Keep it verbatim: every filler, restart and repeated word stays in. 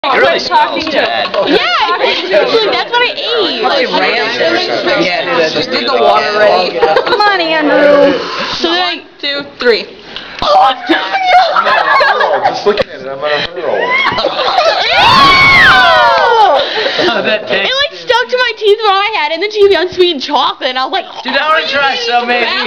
It really smells bad. Yeah, actually, that's what I ate. Like ranch. Yeah, just get the water ready. Come on, Andrew. So then I, two, three. Oh, no! Just looking at it, I'm on a hurl. It like stuck to my teeth when I had it, and then she gave me unsweetened chocolate, and I was like, Dude, I want to try so many.